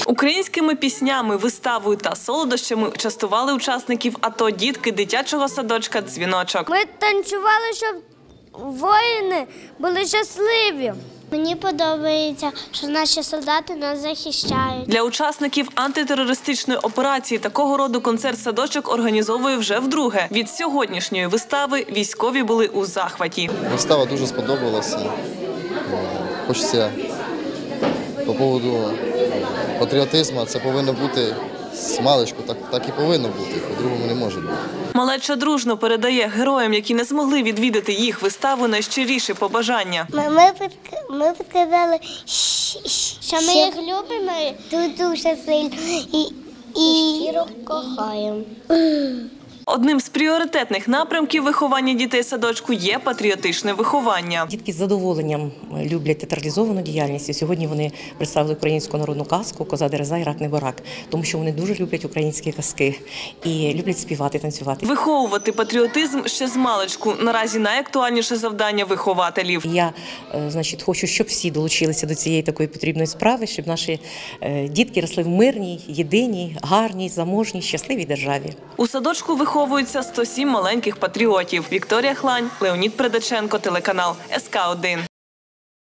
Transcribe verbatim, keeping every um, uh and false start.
Українськими піснями, виставою та солодощами частували учасників АТО дітки дитячого садочка «Дзвіночок». Ми танцювали, щоб воїни були щасливі. Мені подобається, що наші солдати нас захищають. Для учасників антитерористичної операції такого роду концерт-садочок організовує вже вдруге. Від сьогоднішньої вистави військові були у захваті. Вистава дуже сподобалася. Хочеться по поводу патріотизму, це повинно бути з маличку, так, так і повинно бути, по-другому не може бути. Малеча дружно передає героям, які не змогли відвідати їх виставу, найщиріші побажання. Ми, ми, ми підказали, що ми їх любимо дуже сильно і, і щиро кохаємо. Одним з пріоритетних напрямків виховання дітей садочку є патріотичне виховання. Дітки з задоволенням люблять театралізовану діяльність. І сьогодні вони представили українську народну казку «Коза Дереза і рак Неборак», тому що вони дуже люблять українські казки і люблять співати, танцювати. Виховувати патріотизм ще з маличку – наразі найактуальніше завдання вихователів. Я, значить, хочу, щоб всі долучилися до цієї такої потрібної справи, щоб наші дітки росли в мирній, єдиній, гарній, заможній, щасливій державі. У садочку виховуються сто сім маленьких патріотів. Вікторія Хлань, Леонід Предаченко, телеканал ес ка один.